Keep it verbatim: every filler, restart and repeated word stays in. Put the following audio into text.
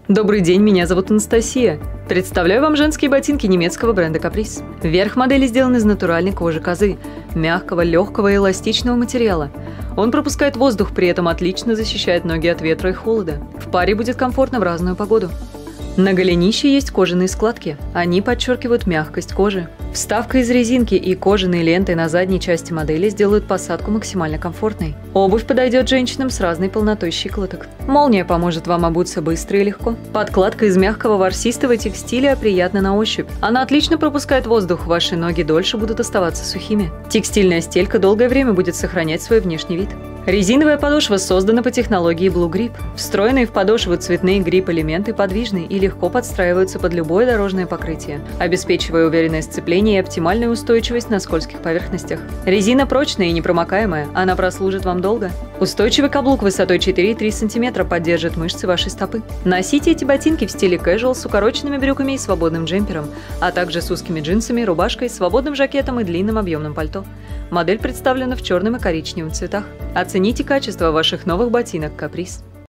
Добрый день, меня зовут Анастасия. Представляю вам женские ботинки немецкого бренда Caprice. Верх модели сделан из натуральной кожи козы, мягкого, легкого и эластичного материала. Он пропускает воздух, при этом отлично защищает ноги от ветра и холода. В паре будет комфортно в разную погоду. На голенище есть кожаные складки. Они подчеркивают мягкость кожи. Вставка из резинки и кожаные ленты на задней части модели сделают посадку максимально комфортной. Обувь подойдет женщинам с разной полнотой щиколоток. Молния поможет вам обуться быстро и легко. Подкладка из мягкого ворсистого текстиля приятна на ощупь. Она отлично пропускает воздух, ваши ноги дольше будут оставаться сухими. Текстильная стелька долгое время будет сохранять свой внешний вид. Резиновая подошва создана по технологии Blue Grip. Встроенные в подошву цветные грип-элементы подвижны и легко подстраиваются под любое дорожное покрытие, обеспечивая уверенное сцепление и оптимальную устойчивость на скользких поверхностях. Резина прочная и непромокаемая, она прослужит вам долго. Устойчивый каблук высотой четыре и три сантиметра поддержит мышцы вашей стопы. Носите эти ботинки в стиле casual с укороченными брюками и свободным джемпером, а также с узкими джинсами, рубашкой, свободным жакетом и длинным объемным пальто. Модель представлена в черном и коричневом цветах. Оцените качество ваших новых ботинок Caprice.